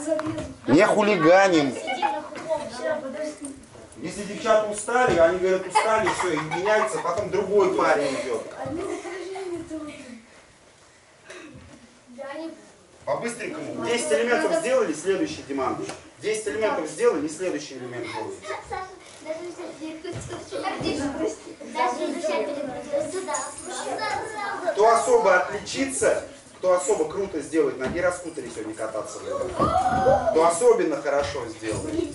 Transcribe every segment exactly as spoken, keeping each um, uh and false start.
Не хулиганим. Если девчата устали, они говорят, устали, все, и меняется, потом другой парень идет. По-быстренькому. десять элементов сделали, следующий, Диман. десять элементов сделали, и следующий элемент делали. Кто особо отличится, кто особо круто сделает, на гироскутере сегодня кататься будет. Кто особенно хорошо сделает.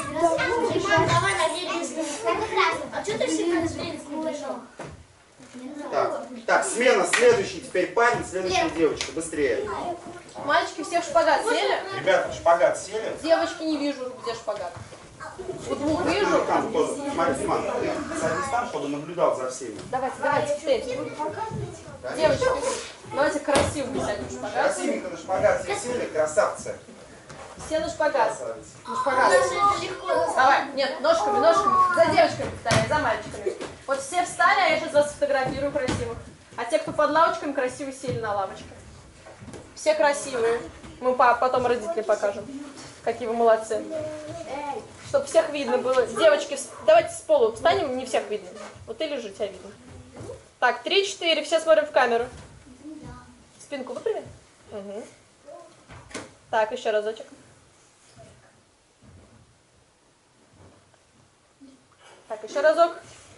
Так, так, смена, следующий теперь парень, следующая девочка, быстрее. Мальчики все в шпагат сели? Ребята, в шпагат сели? Девочки не вижу, где шпагат. Вот двух вижу. Там, тоже, смотри, Диман, ты садись там, чтобы наблюдал за всеми. Давайте, давайте, встреть. Девочки, давайте красиво сядем в шпагат. Красивенько на шпагат все сели, красавцы. Все на шпагат. Красавицы. На шпагат. Давай, нет, ножками, ножками. За девочками встали, за мальчиками. Вот все встали, а я сейчас вас сфотографирую красивых. А те, кто под лавочками, красиво сели на лавочке. Все красивые. Мы потом родителям покажем, какие вы молодцы. Чтобы всех видно было. Девочки, давайте с пола встанем, не всех видно. Вот ты лежи, тебя видно. Так, три-четыре, все смотрим в камеру. Спинку выпрями. Угу. Так, еще разочек. Так, еще разок.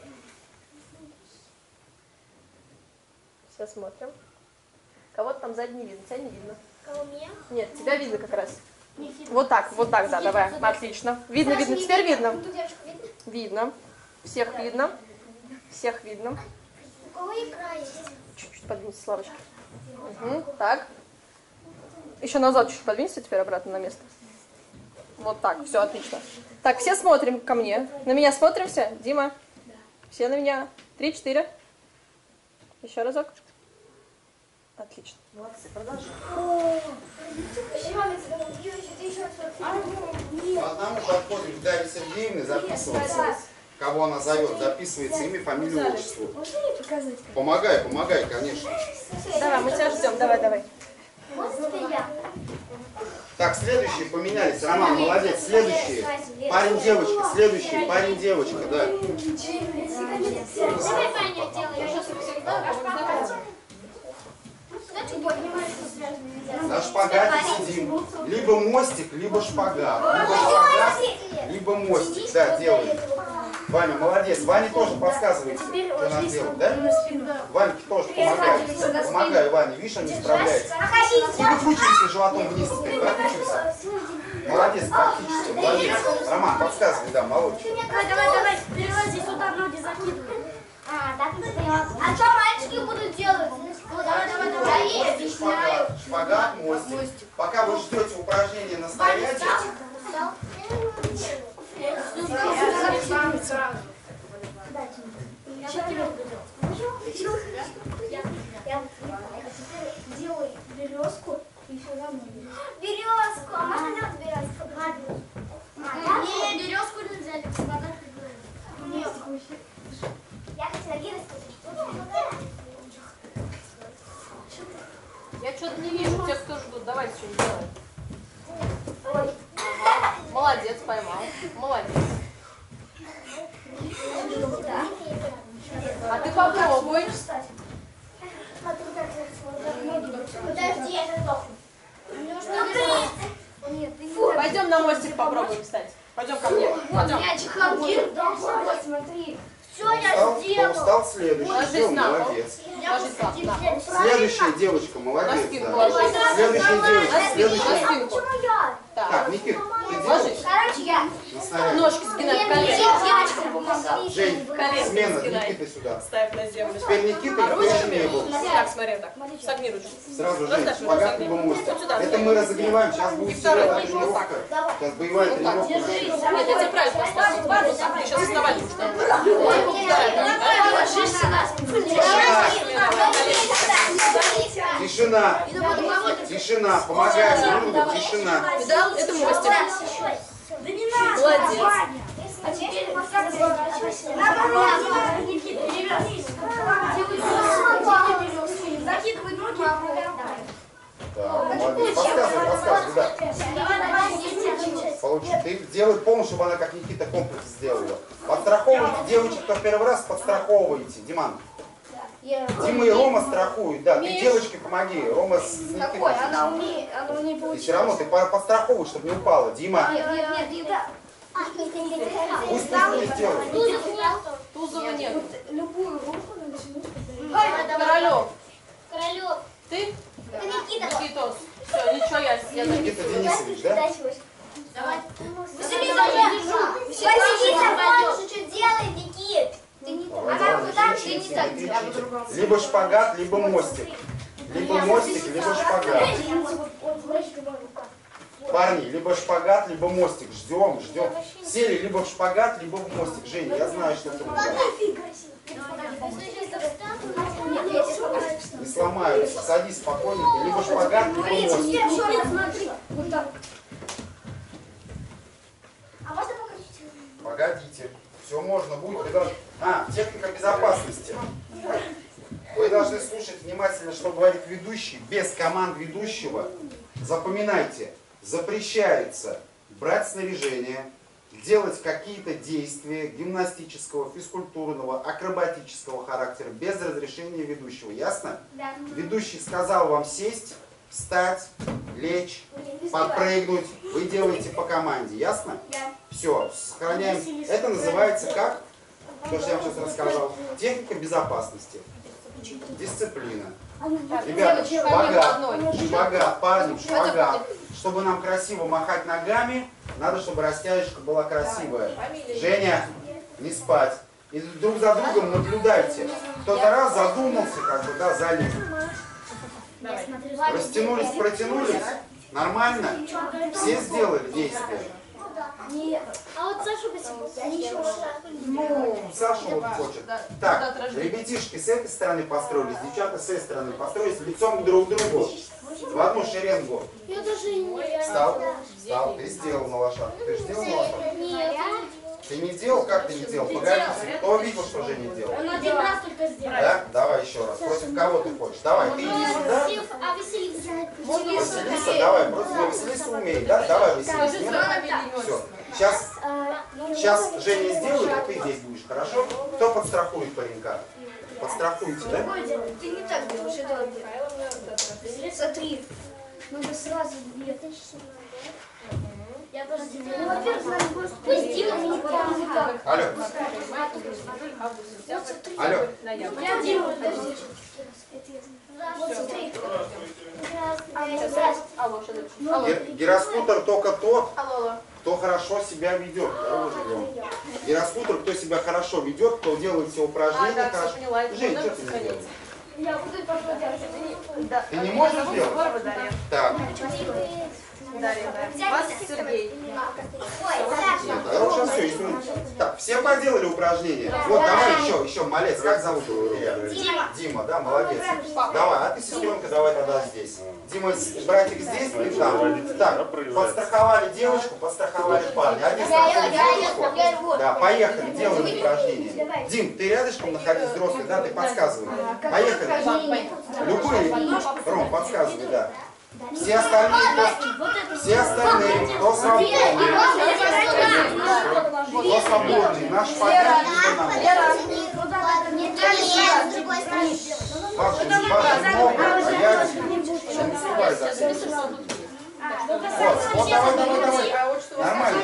Все смотрим. Кого-то там сзади не видно, тебя не видно. Кого меня? Нет, тебя видно как раз. Вот так, вот так, да, давай. Отлично. Видно, видно, теперь видно. Видно. Всех видно. Всех видно. У кого икра есть? Чуть-чуть подвиньте с лавочки. Угу, так. Еще назад чуть подвиньте, теперь обратно на место. Вот так, все, отлично. Так, все смотрим ко мне. На меня смотрим все? Дима? Все на меня. Три-четыре. Еще разок. Отлично. Молодцы, продолжаем. По одному подходим к Дарье Сергеевне, записывается. Кого она зовет, записывается имя, фамилию, отчество. Помогай, помогай, конечно. Давай, мы тебя ждем. Давай, давай. Так, следующие поменялись. Роман, молодец. Следующие. Парень, девочка. Следующий. Парень, девочка, да. Давай, Ваня, делай. На шпагате сидим. Либо мостик, либо шпагат. Либо шпагат, либо мостик. Да, делаем. Ваня, молодец. Ваня тоже подсказывает, что надо делать, да? Ваня тоже помогает. Помогай, Ваня. Видишь, он не справляется. Ты выкручивайся животом вниз теперь. Выкручивайся. Молодец, практически. Молодец. Роман, подсказывай, да, молодец. Давай, давай, давай. Перелази сюда, ноги закидывай. А, так не стояла. А что мальчики будут делать? Давай, давай, давай. Я объясняю. Шпагат, мостик. Пока вы ждете упражнения на стоячем. Делай березку и все равно. Березку! А можно делать березку? Не, березку нельзя, нет. Я хотела гироску. Я что-то не вижу тех, кто ждут. Давайте что-нибудь делаем. Ага. Молодец, поймал. Молодец. А ты попробуй. Подожди, я сдохну. Пойдем на мостик попробуем встать. Пойдем ко мне. Пойдем. Смотри. Все, я Встал, кто сделал. встал следующий. Ложись Все, на пол. молодец. Ложись на пол. Следующая девочка, молодец. На спинку Да. ложись. Следующая девочка. На спинку, на Следующая. спинку. Так, Так, Никит, ты ложись. делаешь? Короче, я. На снаряде. Ножки сгинай в колено. Девочкам помогал. Жень, Колено смена, сгинай. Никита сюда. Ставь на землю. Теперь Никита, А кто ручками? еще не был. Так, смотри, так. Согни ручку. Сразу же Расставь, шпагат согни. либо мост. Вот сюда. Это мы разогреваем, сейчас будет И второй серьезная ложь, тренировка. вот так. Сейчас боевая Вот так. тренировка. Нет, я тебе правильно поставила. Вот так. Ты сейчас вставать будешь. Там. Вторая. Ложишься на спину. Тишина. Тишина. Помогаем друг другу. Тишина. Видал? Это мостик. Да не надо. Молодец. А теперь разворачивайся. Никита, перевернись. Закидывай ноги. Да, молодец. Подсказывай, подсказывай, да. Давай, давай. Очень. Ты делай полностью, чтобы она как Никита комплекс сделала. Подстраховывайте девочек, кто первый раз, подстраховывайте. Диман. Дима и Рома страхуют, да. Ты девочке помоги. Рома с Никитой. Какой? Она у нее, она у нее И получилась. все равно ты подстраховывай, чтобы не упала. Дима. Нет, нет, нет, нет. Пусть ты сделает. Тузова нет. Любую руку начнут. Королев. Королев. Ты? Это Никита. Никитос. Все, ничего, я я Никита Денисович, да? Давай. Василиса, Василиса, больше что делает, Никит? Ты не так. Она вот так, ты не так делаешь. Либо шпагат, либо мостик. Либо мостик, либо шпагат. Парни, либо шпагат, либо мостик. Ждем, ждем. Сели либо в шпагат, либо в мостик. Женя, я знаю, что ты будешь. Не сломаются. Садись спокойненько. Либо шпагат, либо мостик. Погодите. Все можно будет. Вы должны... А, техника безопасности. Вы должны слушать внимательно, что говорит ведущий. Без команд ведущего. Запоминайте. Запрещается брать снаряжение, делать какие-то действия гимнастического, физкультурного, акробатического характера без разрешения ведущего. Ясно? Да. Ведущий сказал вам сесть, встать, лечь, подпрыгнуть. Вы делаете по команде. Ясно? Да. Все, сохраняем. Это называется как? То, что я вам сейчас рассказал. Техника безопасности. Дисциплина. Ребята, шпагат, шпагат, парни, шпагат. Чтобы нам красиво махать ногами, надо, чтобы растяжечка была красивая. Женя, не спать. И друг за другом наблюдайте. Кто-то раз задумался, как бы, да, залез. Растянулись, протянулись. Нормально? Все сделали действия? А вот Саша посмотрел. Ну, Саша вот хочет. Так, ребятишки с этой стороны построились, девчата с этой стороны построились лицом друг к другу. В одну шеренгу. Я даже не... Встал? Встал. Ты сделал на лошадку. Ты же сделал на лошадку? Нет. Ты не делал? Как ты не делал? Погодите. Кто видел, что Женя делал? Он один раз только сделал. Да? Давай еще раз. Против кого ты хочешь? Давай, ты иди сюда. А Василиса? Василиса, давай. Против Василиса умеет, да? Давай, Василиса. Все. Сейчас, сейчас Женя сделает, а ты здесь будешь. Хорошо? Кто подстрахует паренька? Подстрахуйте, да? Ты не так делаешь, это смотри. Надо сразу две. Я тоже сделаю. Ну, во-первых, пусть Дима не никак. Алло. Алло. Я Дима, подожди. Вот смотри. Алло, что дальше? Гер- Гироскутер только тот, Алло. кто хорошо себя ведет. Гироскутер, кто себя хорошо ведет, кто делает все А, упражнения да, хорошо. все поняла. Это Жень, можно что ты не сохранить? делаешь? Я буду попробовать. Да. Ты не можешь Меня зовут сделать? Егорова Дарья. Так. Дарья, да. Вас Сергей. Нет, а вот сейчас все. Так, все поделали упражнения. Вот, давай еще, еще, малец, как зовут его? Дима. Дима, да, молодец. Давай, а ты, сестренка, давай тогда здесь. Дима, братик здесь, ты там. Так, подстраховали девочку, подстраховали парня. Один страхует девочку. Да, поехали, делаем упражнения. Дим, ты рядышком находись, взрослый, да, ты подсказывай. Поехали. Любые, Ром, подсказывай, да. Все остальные, кто, все остальные, кто свободный, кто свободный, наш шпагат, либо на Вас же много, а я не успеваю за всем. Вот, вот, давай, давай, давай. Нормально.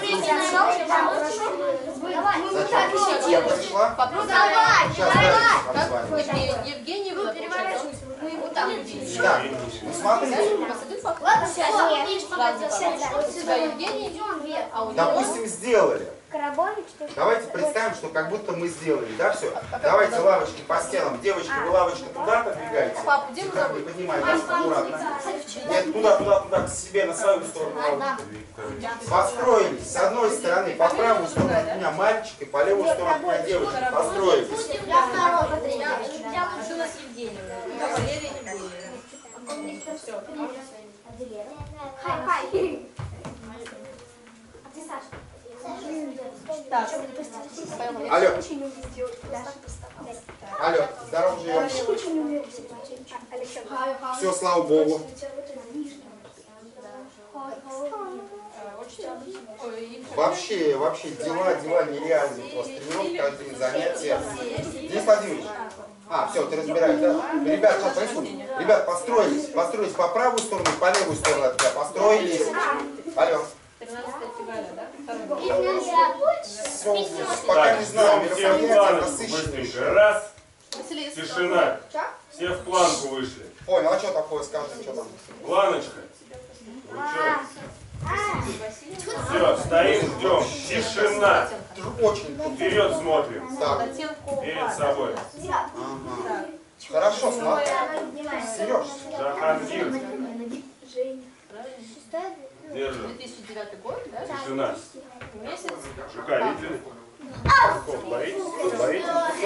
Зачем? Я пришла? Сейчас, дальше с вами. Евгений, вы получается, мы его там видели. Так, ну смотрите. Ладно, сейчас. У тебя Евгений, а у него... Допустим, сделали. Давайте представим, что как будто мы сделали, да, все? Давайте лавочки по стенам. Девочки, вы лавочку туда подвигаете. Папу, Диму Тихо, не поднимайтесь, аккуратно. Нет, туда, туда, туда, к себе, на свою сторону лавочку. Построились. С одной стороны по правую сторону от меня мальчик и по левую сторону от меня девочка. Построились. Что у нас Евгений? Валерия Евгеньевна. Все. Так, Алло. Алло, здорово живем. Все, слава Богу. Вообще, вообще дела, дела нереальные. Просто тренировка, один занятие. Денис Владимирович. А, все, ты разбираешь, да? Ребят, сейчас происходит. Ребят, построились. Построились по правую сторону, по левую сторону от тебя. Построились. Алло. Все, пока не знаю, мероприятие насыщенное. Раз. Тишина. Все в планку вышли. Понял, а что такое, скажи, что там? Планочка. Вы что? Все, стоим, ждем. Тишина. Очень. Вперед смотрим. Так. Перед собой. Ага. Хорошо, смотри. Сереж. Джахангир. две Держим. тысячи девятый год, да? Тишина. Месяц. Жука видели? Жуков боитесь? Боитесь?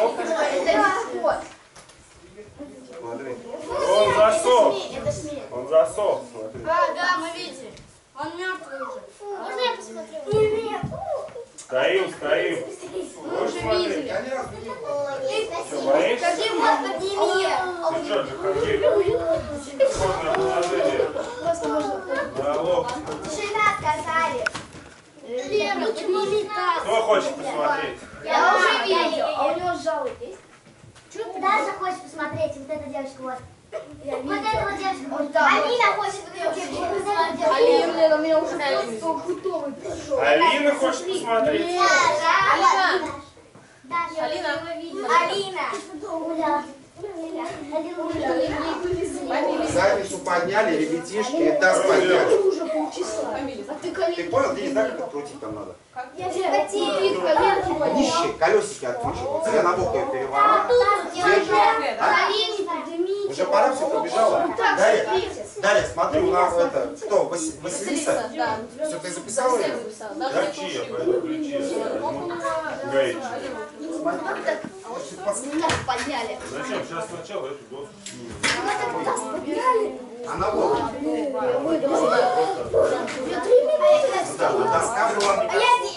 Смотри. Он засох. Он засох, смотри. А, да, мы видели. Он мертвый уже. Можно я посмотрю? Нет. Стоим, стоим. Будешь смотреть? Я ни разу не был. Что, боишься? Подними. Ты что, Джахангир? Исходное положение. На локти. Тишина сказали. Лера, подними так. Кто хочет посмотреть? Я уже видел. А у него жало есть? Даша хочет посмотреть, вот эта девочка, вот. Вот эта вот девочка. Алина хочет посмотреть. Алина, у меня уже готовый пришел. Алина хочет посмотреть? Алина. Даша. Алина. Алина. Задницу подняли, ребятишки, и таз подняли. Уже полчаса. Ты понял, Денис, да, как открутить там надо? Я же хотела. Нищие, колесики откручиваются. Я на бок ее переворачиваю. Уже пора, все побежала. Далее, далее, смотри, у нас это, кто, Василиса? Василиса? Да. Все, ты записала ее? Ключи, я пойду ключи. Гаечки. Подняли. Зачем? Сейчас сначала эту доску снимем. Она вот. Да, доска была.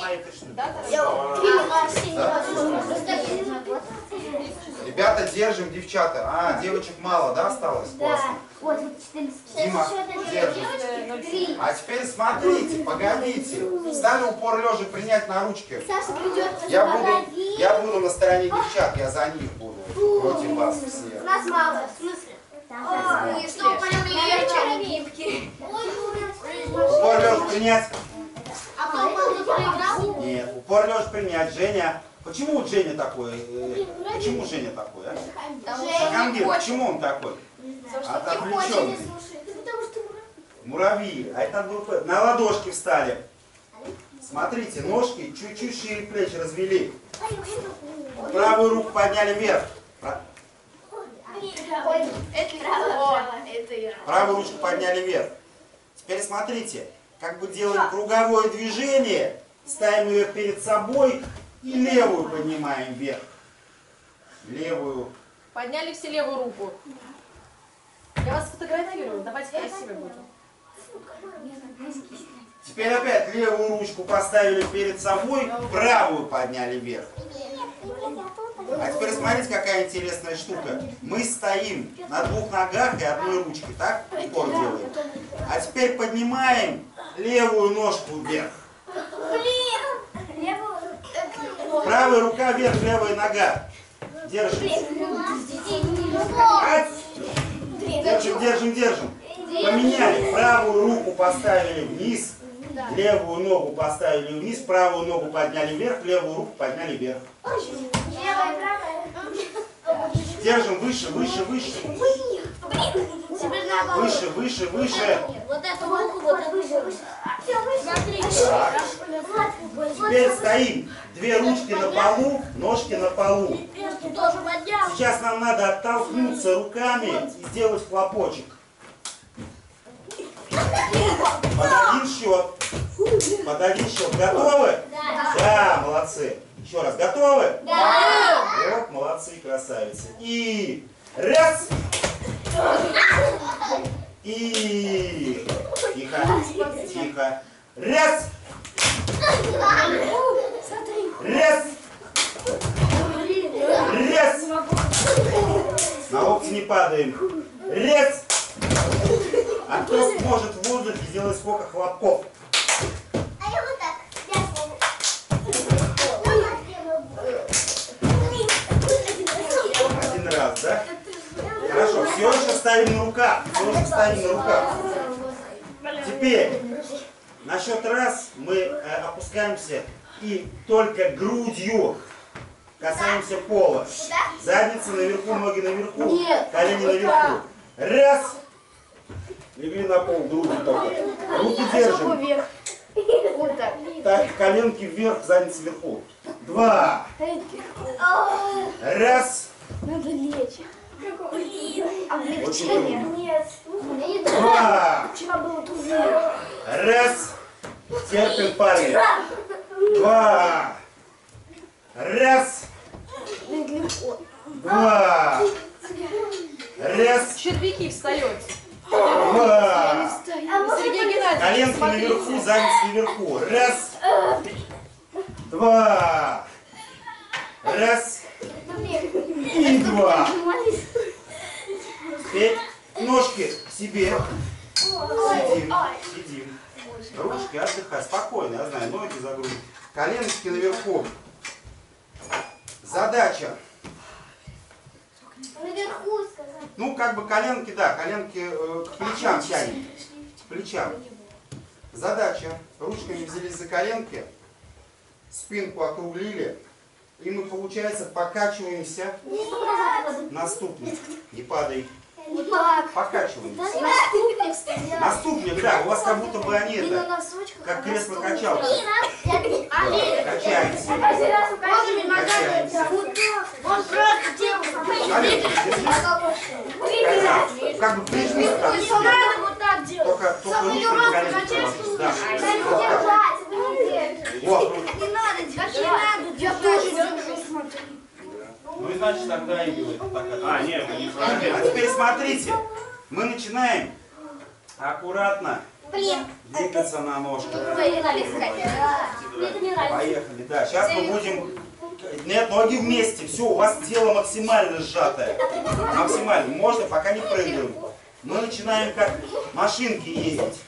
Ребята, держим, девчата. А, девочек мало, да, осталось? Классно. Дима, держим. А теперь смотрите, погодите. Стали упор лежа принять на ручки. Я буду, я буду на стороне девчат, я за них буду. Против вас всех. Нас мало. В смысле? И что, полюбили гибкие? Упор лежа принять. А кто он проиграл? Нет, упор лежа принять. Женя. Почему Женя такой? э, Почему Женя такой, а? Джахангир, почему он такой? Отвлеченный. Муравьи. А это группа. На ладошки встали. Смотрите, ножки чуть-чуть шире плеч развели. Правую руку подняли вверх. Правую ручку подняли вверх. Теперь смотрите, как бы делаем круговое движение, ставим ее перед собой и левую поднимаем вверх. Левую. Подняли все левую руку. Я вас сфотографирую. Давайте красивой будем. Теперь опять левую ручку поставили перед собой, правую подняли вверх. А теперь смотрите, какая интересная штука. Мы стоим на двух ногах и одной ручкой, так? Упор делаем. А теперь поднимаем левую ножку вверх. Правая рука вверх, левая нога. Держим. Держим, держим, держим. Поменяли. Правую руку поставили вниз. Левую ногу поставили вниз. Правую ногу подняли вверх. Левую руку подняли вверх. Держим выше, выше, выше. Выше, выше, выше. Вот эту руку, вот эту выше. Так. Теперь стоим. Две ручки на полу, ножки на полу. Сейчас нам надо оттолкнуться руками и сделать хлопочек. Под один счет. Под один счет. Готовы? Да. Да, молодцы. Еще раз, готовы? Да. Вот, молодцы, красавицы. И раз. И тихо, тихо. Раз. Раз. Раз. На локти не падаем. Раз. А кто сможет в воздухе сделать сколько хлопков? Хорошо, все еще ставим на руках. Все еще ставим на руках. Теперь на счет раз мы э, опускаемся и только грудью касаемся пола. Задница наверху, ноги наверху, колени наверху. Раз. Легли на пол, грудью только. Руки держим. Так, коленки вверх, задница вверху. Два. Раз. Надо лечь. Очень Нет. Два. Вчера было трудно. Раз. Терпим, парни. Два. Раз. Два. Раз. Червяки встаете. Два. Сергей Геннадьевич, Коленки смотрите. наверху, задница наверху. Раз. Два. Раз. И два. Теперь ножки к себе. Сидим. Сидим. Ручки отдыхай. Спокойно, я знаю. Ноги загрузим. Коленочки наверху. Задача. Наверху сказать. Ну, как бы коленки, да, коленки э, к плечам тянем. К плечам. Задача. Ручками взялись за коленки. Спинку округлили. И мы, получается, покачиваемся на ступни. Не падай. Покачиваемся. Наступник стоял. На ступнях, да, у вас как будто бы они И на это, носочках. как а на кресло-качалка. стуле. Да, качаемся. Качаемся. Он просто делал. Олег, держись. Как бы прижмись так к себе. Надо вот так делать. Только, только ручками коленки положись. Да. Вот. Не надо держать. Не надо. Я тоже держу, смотри. Ну и значит тогда и делай. Так, А, нет, мы не а правильно. теперь смотрите. Мы начинаем аккуратно двигаться на ножках. Поехали, да. Сейчас мы будем... Нет, ноги вместе. Все, у вас тело максимально сжатое. Максимально. Можно, пока не прыгаем. Мы начинаем как машинки ездить.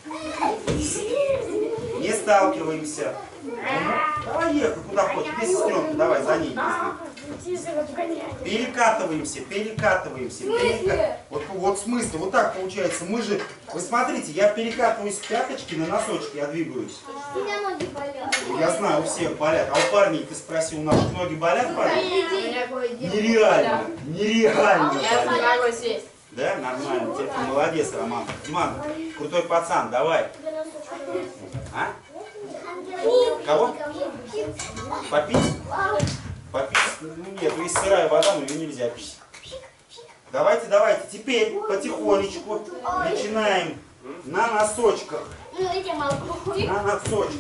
Не сталкиваемся. Давай ехай, куда хочешь. Где сестренка? Давай, за ней. Перекатываемся, перекатываемся. Перека... Вот, вот смысл, вот так получается. Мы же, вы смотрите, я перекатываюсь с пяточки на носочки, я двигаюсь. У меня ноги болят. Я знаю, у всех болят. А у парней, ты спросил, у наших ноги болят, парни? Нереально, нереально болят. Да, нормально. Ты молодец, Роман. Диман, крутой пацан, давай. А? Кого? Попить? Попить? Ну нет, ну, если сырая вода, но ее нельзя пить. Давайте, давайте. Теперь потихонечку начинаем на носочках. На носочках.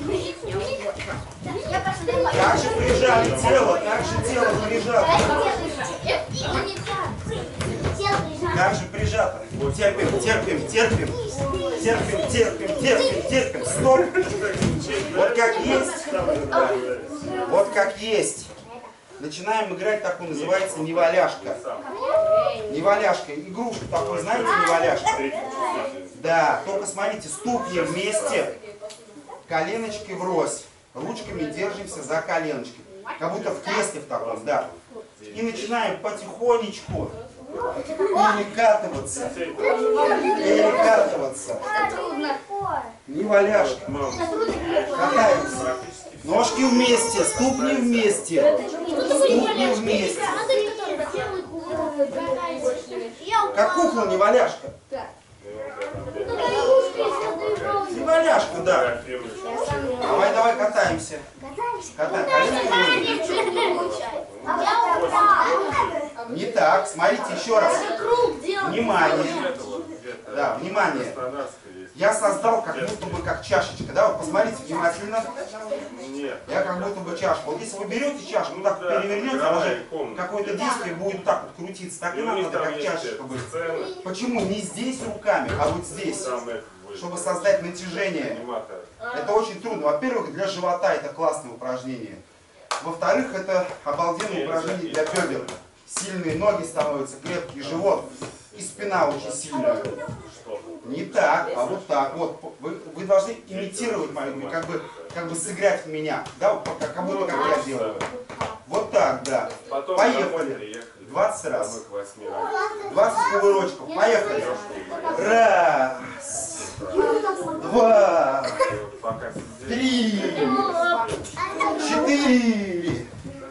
Так же прижали тело, так же тело прижало. Как же прижато. Вот терпим, терпим, терпим. Терпим, терпим, терпим, терпим. Стоп. Вот как есть. Вот как есть. Начинаем играть такую, называется неваляшка. Неваляшка. Игрушку такую, знаете, неваляшка? Да, только смотрите, ступни вместе, коленочки врозь. Ручками держимся за коленочки. Как будто в кресле в таком, да. И начинаем потихонечку перекатываться. Перекатываться. Неваляшка. Катаемся. Ножки вместе, ступни вместе. Ступни вместе. Как кукла неваляшка. Неваляшка, да. Давай, давай, катаемся. Катаемся. Не так. Смотрите еще раз. Внимание. Да, внимание. Я создал как будто бы как чашечка. Да, вот посмотрите внимательно. Я как будто бы чашка. Вот если вы берете чашку, ну так перевернете, она же какое-то действие будет вот так вот крутиться. Так и нам надо как чашечка быть. Почему? Не здесь руками, а вот здесь. Чтобы создать натяжение. Это очень трудно. Во-первых, для живота это классное упражнение. Во-вторых, это обалденное упражнение для бедер. Сильные ноги становятся, крепкий живот. И спина очень сильная. Не так, а вот так. Вот. Вы, вы должны имитировать мою, как бы, как бы сыграть в меня. Да, вот как, как будто как я делаю. Вот так, да. Поехали. двадцать раз. К восьми раз. двадцать кувырочков. Поехали. Раз. Два. Пока Три. Четыре.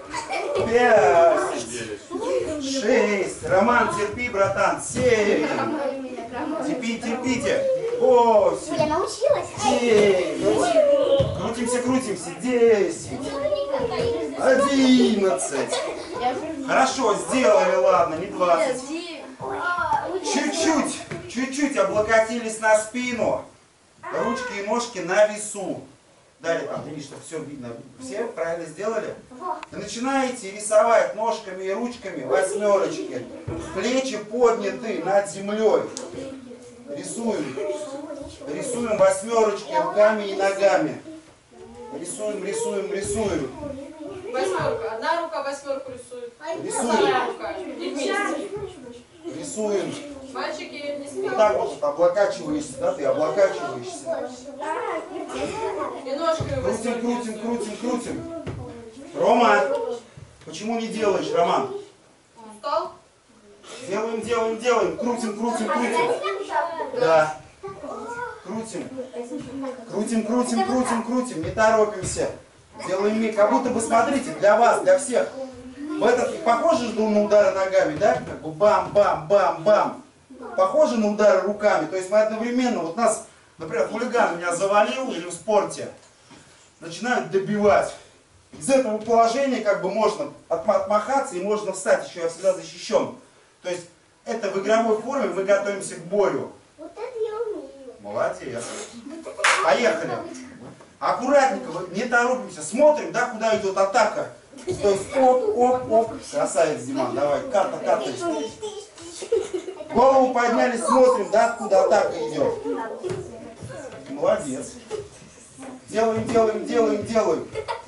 Пять. Шесть. Роман, терпи, братан. Семь. Терпи, терпите. Восемь. Я научилась. Девять. Крутимся, крутимся. Десять. Одиннадцать. Хорошо, сделали, ладно, не двадцать. Чуть-чуть, чуть-чуть облокотились на спину. Ручки и ножки на весу. Далее там, видишь, чтобы все видно. Все правильно сделали? И начинаете рисовать ножками и ручками восьмерочки. Плечи подняты над землей. Рисуем. Рисуем восьмерочки руками и ногами. Рисуем, рисуем, рисуем. Восьмерка. Одна рука восьмерку рисует. Рисуем. Вторая рука. И вместе. Рисуем. Мальчики, не спите. Вот так вот облокачиваешься, да, ты облокачиваешься. И ножками Крутим, восьмерку крутим, рисует. крутим, крутим. Рома, почему не делаешь, Роман? Устал? Делаем, делаем, делаем. Крутим, крутим, крутим. Да. Крутим. Крутим, крутим, крутим, крутим. Не торопимся. Делаем миг. Как будто бы, смотрите, для вас, для всех. В этот похоже же на удары ногами, да? Как бы бам-бам-бам-бам. Похоже на удары руками. То есть мы одновременно, вот нас, например, хулиган меня завалил или в спорте, начинают добивать. Из этого положения как бы можно отмахаться и можно встать, еще я всегда защищен. То есть это в игровой форме, мы готовимся к бою. Вот это я умею. Молодец. Поехали. Аккуратненько, не торопимся, смотрим, да, куда идет атака. То есть оп, оп, оп. Красавец, Диман, давай, карта, карта. Голову подняли, смотрим, да, откуда атака идет. Молодец. Делаем, делаем, делаем, делаем.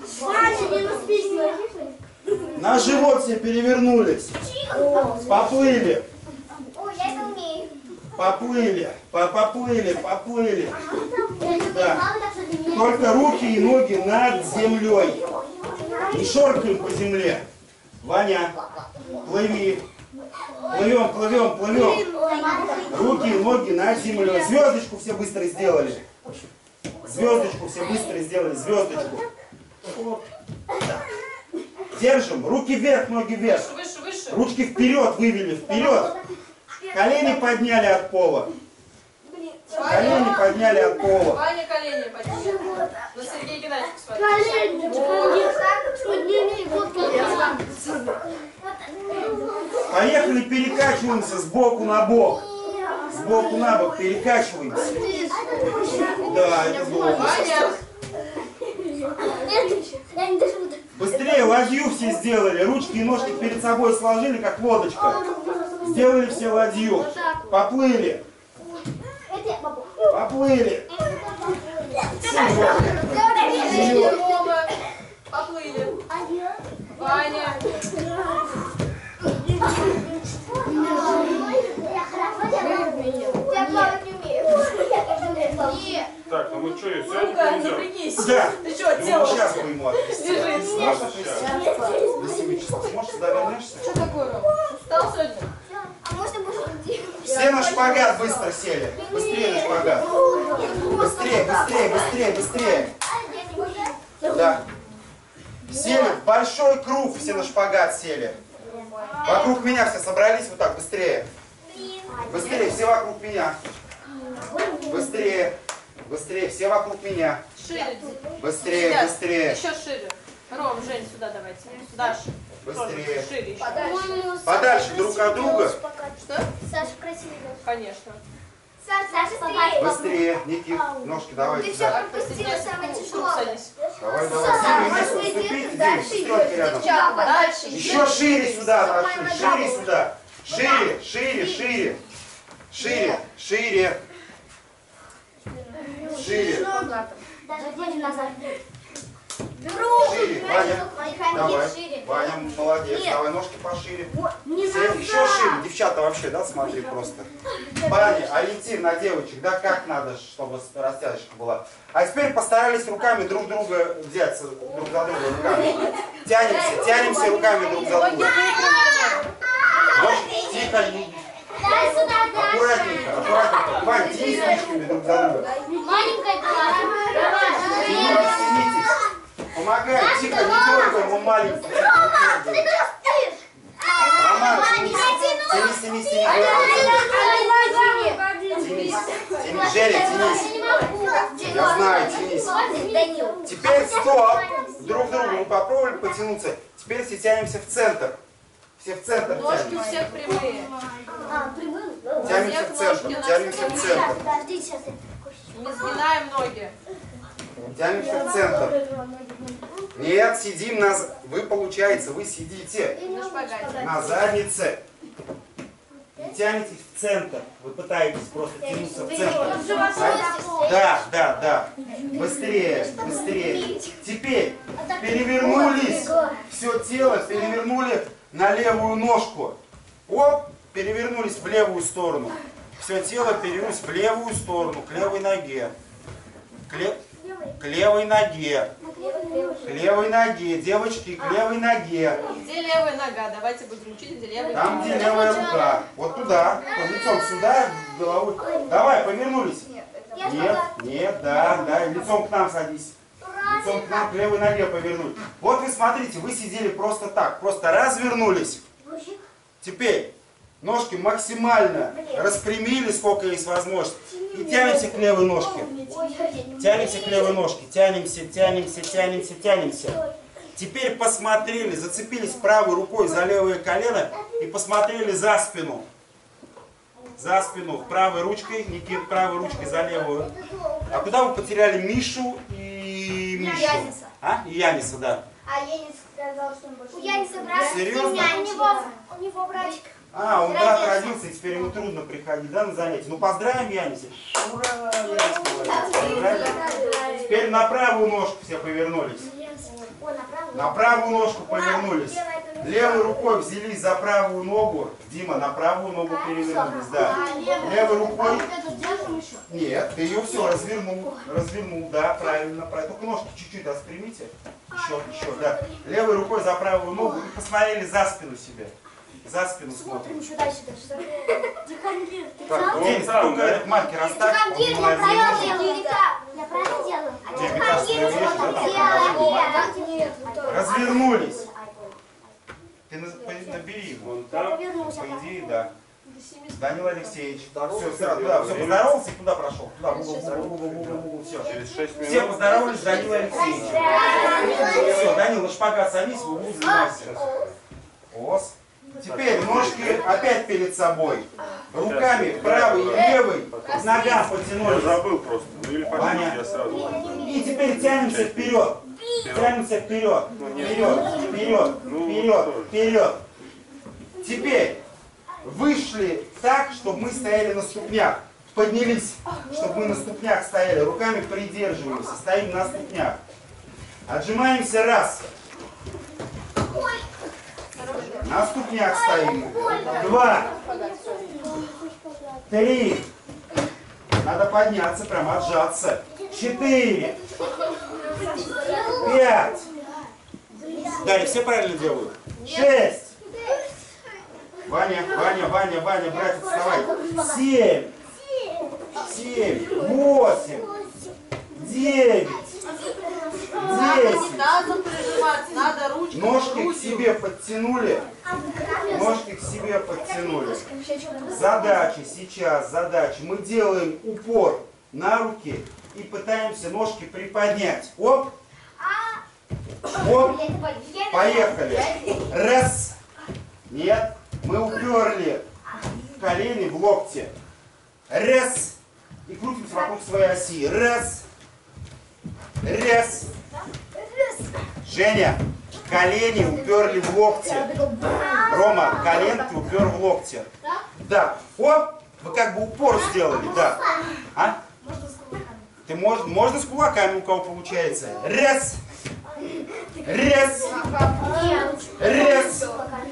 На живот все перевернулись. Поплыли. Ой, я это умею. Поплыли, поплыли, поплыли. Да. Да. Только руки и ноги над землей. Не шоркаем по земле. Ваня, плыви. Плывем, плывем, плывем. Руки и ноги над землей. Звездочку все быстро сделали. Звездочку все быстро сделали. Звездочку. Вот. Держим. Руки вверх, ноги вверх. Выше, выше. Ручки вперед вывели, вперед. Колени подняли от пола. Колени подняли от пола. Ваня колени подняли. На Сергея Геннадьевича смотри. Поехали, перекачиваемся сбоку на бок. Сбоку на бок перекачиваемся. Да, это здорово. Ваня. Быстрее ладью все сделали. Ручки и ножки перед собой сложили, как лодочка. Сделали все ладью. Поплыли. Поплыли. Рома. Поплыли. Ваня. Я плавать не умею. Так, ну мы что, и все Ну-ка, не идем? напрягись. Да. Ты что Ну, делаешь? сейчас мы ему отвезти. Лежи. Сможешь отвезти? До семи часов. Сможешь, сюда вернешься? Что такое, Рома? Устал сегодня? А можно больше людей? Все на шпагат быстро сели. Быстрее на шпагат. Быстрее, быстрее, быстрее, быстрее. Да. Сели в большой круг, все на шпагат сели. Вокруг меня все собрались, вот так, быстрее. Быстрее, все вокруг меня. Быстрее, быстрее, все вокруг меня. Шире. Быстрее, Ребят, быстрее. Еще шире. Ром, Жень, сюда давайте. Даша. Быстрее. Тоже шире еще. Подальше друг от друга. Что? Саша красивый. Конечно. Саша, быстрее. Быстрее. Никит, ножки давай Ты все сюда. пропустила, самое Тут тяжелое. садись. Давай, давай. Диме, место уступите, Диме, сестренки рядом. Дальше. Еще шире сюда отошли, шире сюда. Шире, шире, шире. Шире, шире. Шире. Даже пойдем назад. Шире, Ваня. Давай. Ваня, молодец. Давай ножки пошире. Все еще шире. Девчата вообще, да, смотри просто. Ваня, ориентир на девочек, да, как надо, чтобы растяжечка была. А теперь постарались руками друг друга взяться, друг за друга руками. Тянемся, тянемся руками друг за друга. колени. Дай сюда, Аккуратненько, аккуратненько. Вань, тянись ручками друг за друга. маленькая голова. Тянитесь, тянитесь. Помогай, тихо, не дергай его маленький. Рома, ты как спишь? Роман, тянись, тянись, тянись, тянись. Тянись, тянись, Женя, тянись. Я знаю, тянись. Теперь стоп. Друг к другу мы попробовали потянуться. Теперь все тянемся в центр. Все в центр Ножки у тянемся. всех прямые. Тянемся в центр, тянемся в центр. Подожди, сейчас я... Не сгинаем ноги. Тянемся в центр. Нет, сидим на... Вы, получается, вы сидите На шпагате. на заднице. И тянетесь в центр. Вы пытаетесь просто тянуться в центр. Да, да, да. Быстрее, быстрее. Теперь перевернулись. Все тело перевернули на левую ножку. Оп, перевернулись в левую сторону. Все тело перевернулось в левую сторону, к левой ноге. К, ле... к левой ноге. К левой ноге. Девочки, к левой ноге. Где левая нога? Давайте будем учить, где левая нога. Там, где левая рука. Вот туда. Лицом сюда, головой. Давай, повернулись. Нет, нет, да, да. Лицом к нам садись. Лицом к нам, к левой ноге повернуть. Вот вы смотрите, вы сидели просто так. Просто развернулись. Теперь ножки максимально распрямили, сколько есть возможность. И тянемся к левой ножке. Тянемся к левой ножке. Тянемся, тянемся, тянемся, тянемся. Теперь посмотрели, зацепились правой рукой за левое колено и посмотрели за спину. За спину правой ручкой, Никит правой ручкой за левую. А куда вы потеряли Мишу и Мишу? Яниса. А? И Яниса, да. А Янис сказал, что он больше... У Яниса брат. Серьезно? У него, у него братик. А, он брат родился, и теперь ему трудно приходить, да, на занятия. Ну, поздравим Яниса. Ура, Янис, молодец. Поздравим. Теперь на правую ножку все повернулись. На правую ножку повернулись. Левой рукой взялись за правую ногу. Дима, на правую ногу перевернулись, да. Левой рукой... Нет, ты ее все развернул. Развернул, да, правильно. правильно. Только ножки чуть-чуть распрямите. Еще, еще, да. Левой рукой за правую ногу и посмотрели за спину себе. За спину смотрим. Сюда, сюда, сюда. Так, Денис, только этот маркер оставь. Он молодец. Я правильно делаю? Развернулись. Ты набери его. Вон там. По идее, да. Данил Алексеевич. Все, сразу, да, все, поздоровался и куда прошел? Туда, в угол, в угол, в угол, в угол, все. Через шесть Все минут. поздоровались с Данилой Алексеевичем. Все, Данил, на шпагат садись, в углу занимайся. Ос. Теперь ножки опять перед собой. Руками правой и левой к ногам Я потянулись. забыл просто. Ну или Ваня. почти, я сразу. И теперь тянемся вперед. Тянемся вперед. Вперед, вперед, вперед, вперед. Теперь вышли так, чтобы мы стояли на ступнях. Поднялись, чтобы мы на ступнях стояли. Руками придерживаемся. Стоим на ступнях. Отжимаемся раз. На ступнях стоим. Два. Три. Надо подняться, прям отжаться. Четыре. Пять. Дарья, все правильно делают? Шесть. Ваня, Ваня, Ваня, Ваня, братец, вставай. Семь. Семь. Восемь. Девять. Десять. Надо прижиматься, надо ручки. Ножки к себе подтянули. Ножки к себе подтянули. Задача сейчас, задача. Мы делаем упор на руки и пытаемся ножки приподнять. Оп. Оп. Поехали. Раз. Нет. Мы уперли колени в локти. Раз. И крутимся вокруг своей оси. Раз. Раз. Женя, колени уперли в локти. Рома, коленки упер в локти. Да. Оп, вы как бы упор сделали, да. А? Ты можешь, можно с кулаками, у кого получается. Раз. Раз. Раз.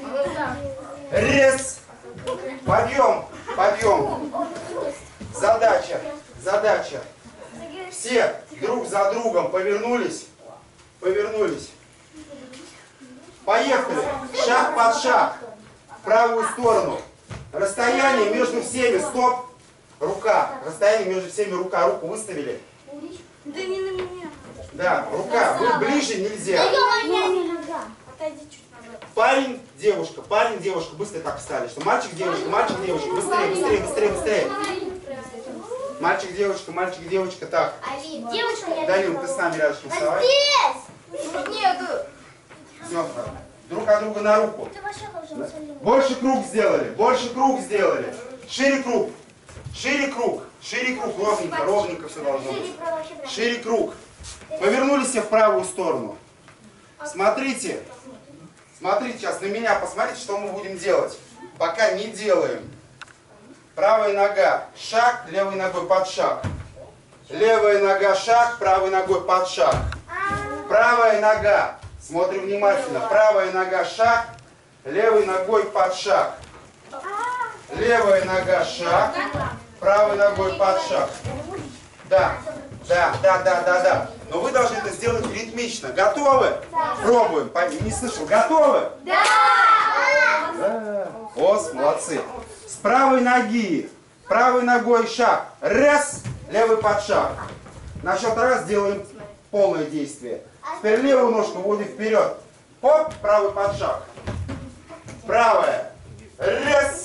Раз. Подъем, подъем. Задача, задача. Все друг за другом повернулись. Повернулись. Поехали. Шаг под шаг. В правую сторону. Расстояние между всеми, стоп, рука. Расстояние между всеми, рука. Руку выставили. Да не на меня. Да, рука. Вы ближе нельзя. Отойди чуть назад. Парень, девушка, парень, девушка. Быстро так встали. Что мальчик, девушка, мальчик, девушка. Быстрее, быстрее, быстрее, быстрее. Мальчик, девушка, мальчик, девушка. Так. Девочка, я Данил, ты с нами рядышком вставай. Нету. Все, друг от друга на руку. Больше круг сделали, больше круг сделали. Шире круг, шире круг, шире круг, ровненько, ровненько все должно быть. Шире круг. Повернулись все в правую сторону. Смотрите, смотрите сейчас на меня, посмотрите, что мы будем делать. Пока не делаем. Правая нога, шаг, левой ногой под шаг. Левая нога, шаг, правой ногой под шаг. Правая нога, смотрим внимательно, правая нога, шаг, левой ногой под шаг. Левая нога, шаг, правой ногой под шаг. Да, да, да, да, да, да. Но вы должны это сделать ритмично. Готовы? Пробуем. Не слышал. Готовы? Да! Да. Ос, молодцы. С правой ноги, правой ногой шаг. Раз, левый под шаг. На счет раз делаем полное действие. Теперь левую ножку вводим вперед. Хоп, правый под шаг. Правая. Раз.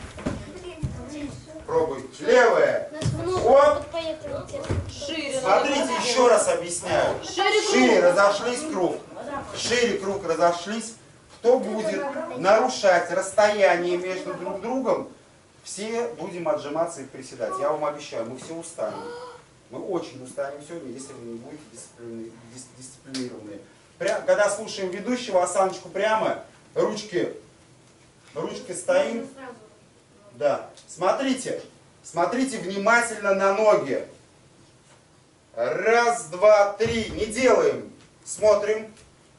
Пробуй. Левая. Оп. Шире. Смотрите, еще раз объясняю. Шире круг. Шире разошлись круг. Шире круг разошлись. Кто будет нарушать расстояние между друг другом, все будем отжиматься и приседать. Я вам обещаю, мы все устанем. Мы очень устанем сегодня, если вы не будете дисциплини- дис- дисциплинированные. Пря- когда слушаем ведущего, осаночку прямо, ручки, ручки стоим. Да. Смотрите, смотрите внимательно на ноги. Раз, два, три. Не делаем. Смотрим.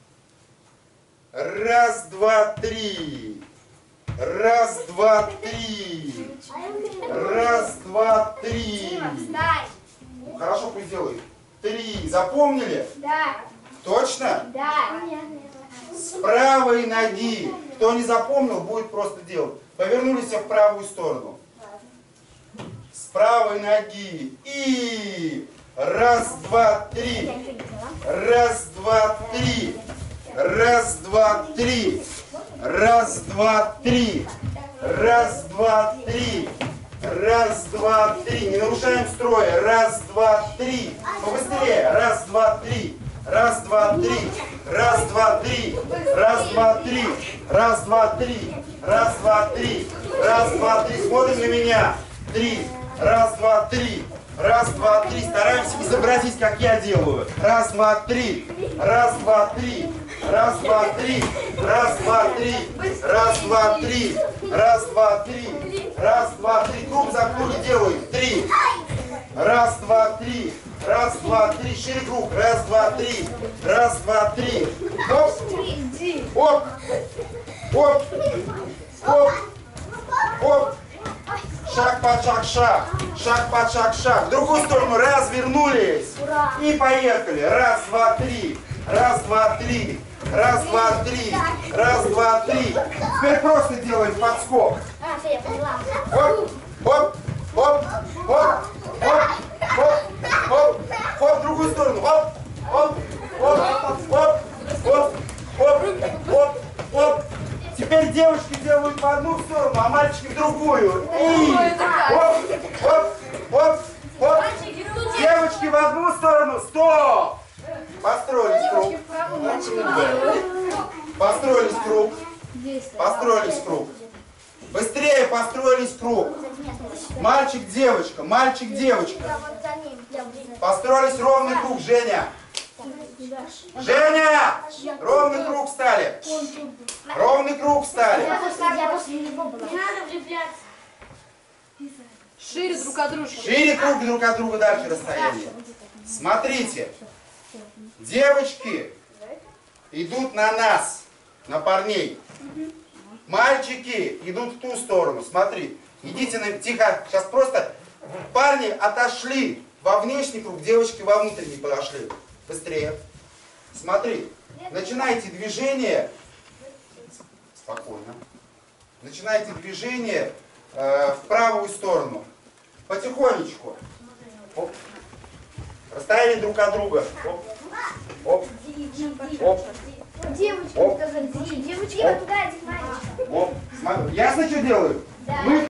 Раз, два, три. Раз, два, три. Раз, два, три. Хорошо, пусть делают. Три. Запомнили? Да. Точно? Да. С правой ноги. Кто не запомнил, будет просто делать. Повернулись в правую сторону. С правой ноги. И раз, два, три. Раз, два, три. Раз, два, три. Раз, два, три. Раз, два, три. Раз, два, три. Не нарушаем строя. Раз, два, три. Побыстрее. Раз, два, три. Раз, два, три. Раз, два, три. Раз, два, три. Раз, два, три. Раз, два, три. Раз, два, три. Смотрим на меня. Три. Раз, два, три. Раз, два, три. Стараемся изобразить, как я делаю. Раз, два, три. Раз, два, три. Раз, два, три. Раз, два, три. Раз, два, три. Раз, два, три. Раз, два, три. Круг за кругом делаем. Три. Раз, два, три. Раз, два, три. Шире круг. Раз, два, три. Раз, два, три. Оп. Оп. Оп. Оп. Оп. Шаг под шаг, шаг. Шаг под шаг, шаг. В другую сторону развернулись. И поехали. Раз, два, три. Раз, два, три. Раз, два, три. Раз, два, три. Теперь просто делаем подскок. А, все, я поняла. Оп, оп, оп, оп, оп, оп, оп, оп, в другую сторону. Оп, оп, оп, оп, оп, оп, оп, оп. Теперь девушки делают в одну сторону, а мальчики в другую. И оп, оп, оп, оп. Девочки в одну сторону. Стоп! Построились круг. Построились круг. Построились круг. Быстрее построились круг. Мальчик, девочка, мальчик, девочка. Построились ровный круг, Женя. Женя! Ровный круг стали. Ровный круг стали. Я после него была. Не надо влюбляться. Шире друг от друга. Шире круг друг от друга дальше расстояние. Смотрите. Девочки идут на нас, на парней. Мальчики идут в ту сторону. Смотри. Идите на... Тихо. Сейчас просто парни отошли во внешний круг, девочки во внутренний подошли. Быстрее. Смотри. Начинайте движение. Спокойно. Начинайте движение э, в правую сторону. Потихонечку. Оп. Расстояние друг от друга. Оп. Оп. Оп. Девочка, Оп. сказать, девочка, другая мальчик. Оп. Смотри. Ясно, что делаю? Да. Мы